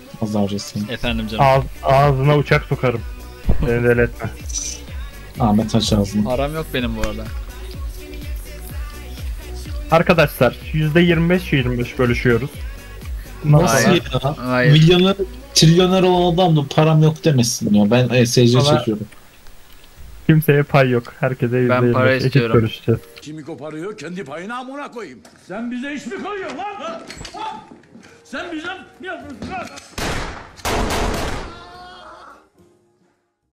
Az harcasın. Efendim canım. Ağzına uçak sokarım. Beni deli etme. Ahmet aç ağzını. Param yok benim bu arada. Arkadaşlar %25-25 bölüşüyoruz. Nasıl Hayır. ya? Hayır. Milyoner, trilyoner olan adam da param yok demesin ya. Ben ESC Ama- çekiyorum. Kimseye pay yok. Herkese %25 para eşit istiyorum. bölüşeceğiz. Kimi koparıyor kendi payını amına koyayım. Sen bize iş mi koyuyorsun lan? Ha? Sen bize mi yapıyorsun lan?